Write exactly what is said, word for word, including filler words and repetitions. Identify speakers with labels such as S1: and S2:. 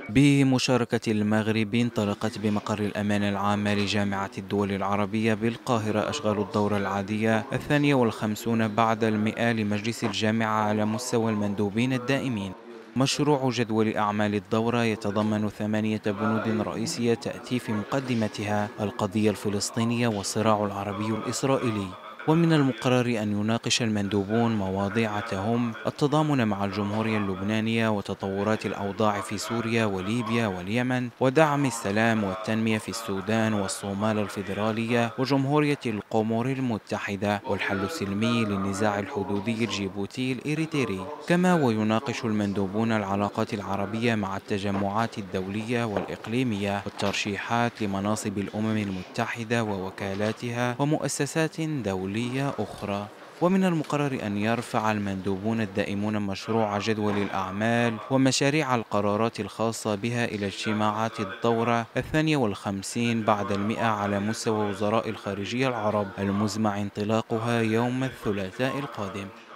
S1: بمشاركة المغرب انطلقت بمقر الأمانة العامة لجامعة الدول العربية بالقاهرة أشغال الدورة العادية الثانية والخمسون بعد المئة لمجلس الجامعة على مستوى المندوبين الدائمين. مشروع جدول أعمال الدورة يتضمن ثمانية بنود رئيسية تأتي في مقدمتها القضية الفلسطينية والصراع العربي الإسرائيلي. ومن المقرر أن يناقش المندوبون مواضيع تهم التضامن مع الجمهورية اللبنانية وتطورات الأوضاع في سوريا وليبيا واليمن، ودعم السلام والتنمية في السودان والصومال الفيدرالية وجمهورية القومور المتحدة، والحل السلمي للنزاع الحدودي الجيبوتي الإريتري. كما ويناقش المندوبون العلاقات العربية مع التجمعات الدولية والإقليمية والترشيحات لمناصب الأمم المتحدة ووكالاتها ومؤسسات دولية أخرى. ومن المقرر أن يرفع المندوبون الدائمون مشروع جدول الأعمال ومشاريع القرارات الخاصة بها إلى اجتماعات الدورة الثانية والخمسين بعد المئة على مستوى وزراء الخارجية العرب المزمع انطلاقها يوم الثلاثاء القادم.